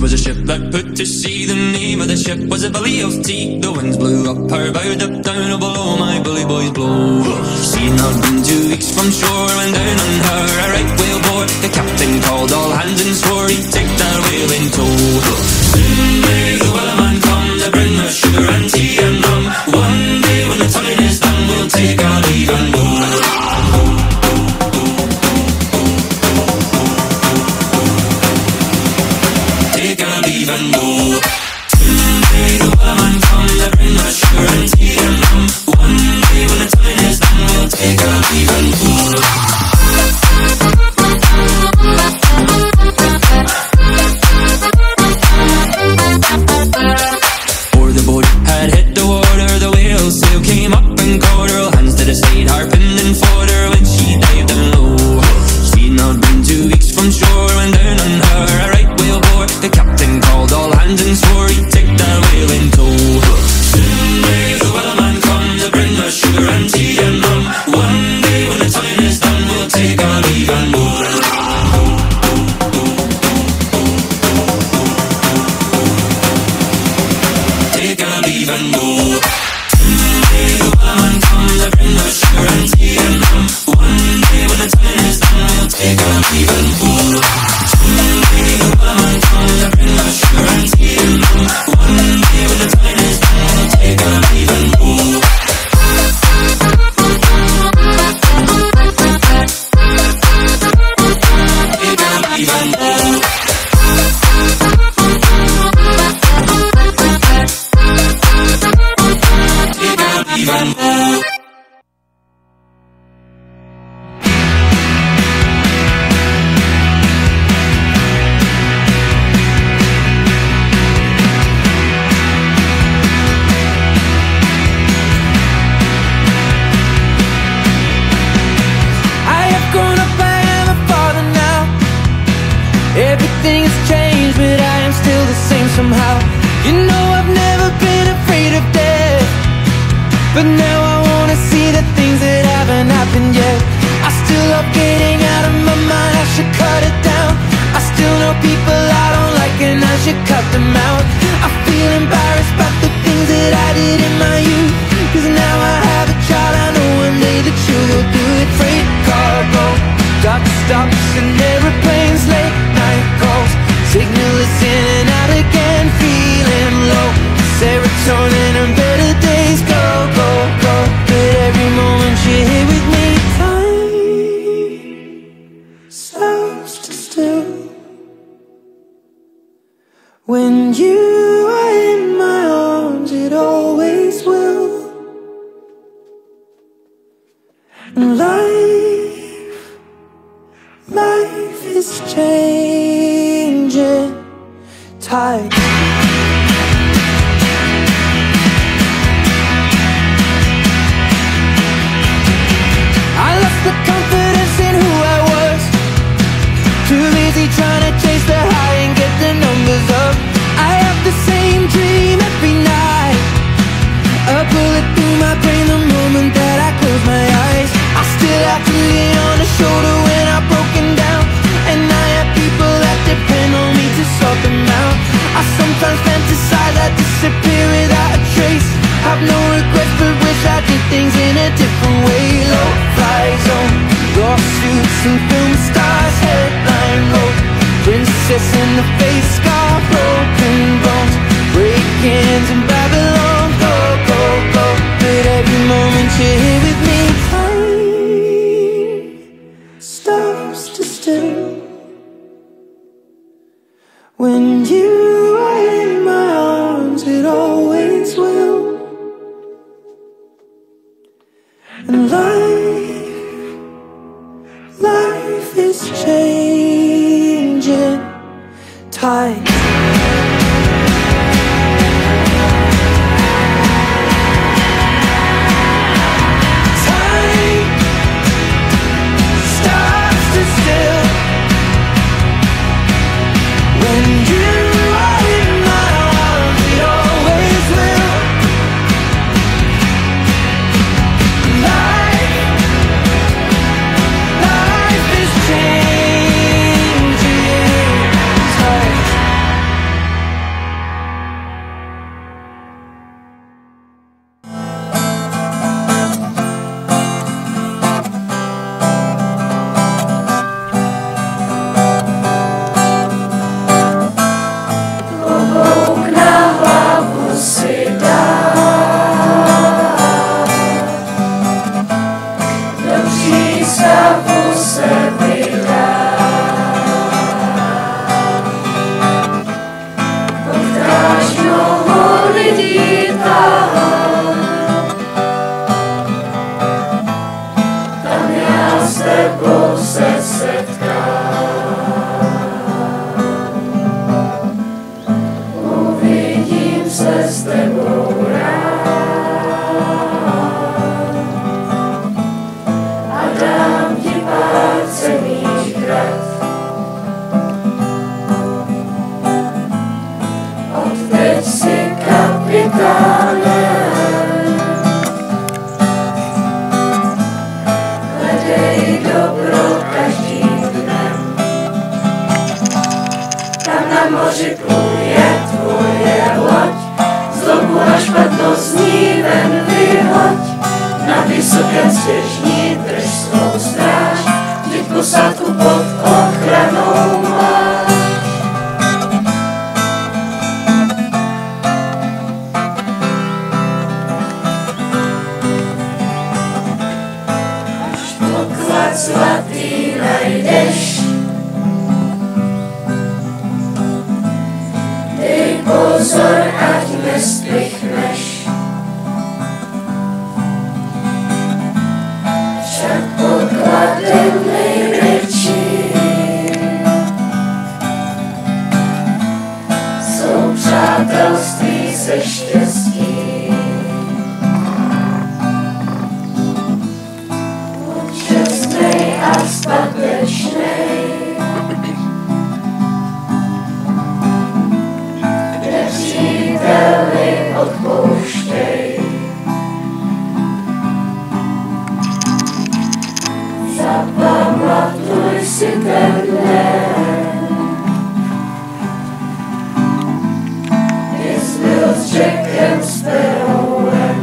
was a ship that put to sea. The name of the ship was a Billy of Tea. The winds blew up her bow, up down, oh below my bully boys blow. She'd not been 2 weeks from shore when down on her a right whale bore. The captain called all hands and swore he'd take that whale in tow. Soon may the wellerman come to bring us sugar and tea and rum. One day when the tonguing is done, we'll take our leave and go. Take our leave and go. Soon may the wellerman come to bring us sugar and tea and rum. One day when the tonguing is done, we'll take our leave and go. Before the boat had hit the water, the whale sail came up and caught her. All hands to the side, harping and fought her when she dived down low. She'd not been 2 weeks from shore when down on her a right whale bore. The captain called all hands and swore he'd take that whale in tow. Soon may the wellerman come to bring us sugar and tea and rum. One day when the tonguing is done, we'll take our leave and go. Take our leave and go. Soon may the wellerman come to bring us sugar and tea and rum. One day when the tonguing is done, we'll take our leave and go. Soon may the wellerman come to bring us sugar and tea and rum. One day when the tonguing is done, we'll take our leave and go. Take our leave and go. Take our leave and go. Everything has changed, but I am still the same somehow. You know I've never been afraid of death, but now I wanna see the things that haven't happened yet. I still love getting out of my mind, I should cut it down. I still know people I don't like and I should cut them out. I feel embarrassed about the things that I did in my youth, cause now I have a child, I know one day that you will do it. Freight cargo, dock stops and airplanes, late night calls, signal is in and out again, feeling low. Serotonin and better days go, go, go, but every moment you're here with me, time stops to still. When you are in my arms, it always will. And life is changing tight. I lost the confidence in who I was, too busy trying to chase the high and get the numbers up. I have the same dream every night, a bullet through my brain the moment that I close my eyes. I still have to lean on a shoulder when I've broken down, and I have people that depend on me to sort them out. I sometimes fantasize I disappear without a trace, have no regrets but wish I did things in a different way. Low fly zone, lawsuits and film stars, headline road, princess in the face, scar, broken bones, break-ins in Babylon, go, go, go, but every moment you're here with me, time stops to still. When you are in my arms, it always will. And life is changing tight. kapitáne. Hledej dobro každým dnem. Tam na moři pluje tvoje loď, zlobu a špatnost z ní ven vyhoď. Na vysokém stěžní drž svou stráž, vždyť posádku pod ochranou máš. Až poklad zlatý najdeš, dej pozor, ať nespichneš. Však pokladem největším jsou přátelství se štěstím. Buď čestnej a statečnej, nepříteli odpouštěj. Zapamatuj si ten den, kdy jsi byl s Jackem Sparrowem.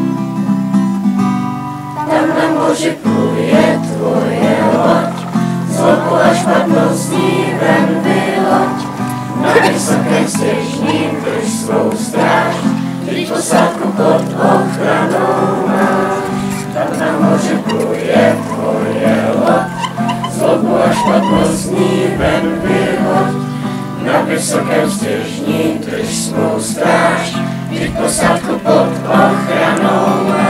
Tam na moři pluje tvoje loď, zlobu a špatnost z ní ven vyhoď. Na vysokém stěžní drž svou stráž, vždyť posádku pod ochranou máš. Tam na moři pluje tvoje loď, zlobu a špatnost z ní ven vyhoď. Na vysokém stěžní drž svou stráž, vždyť posádku pod ochranou máš.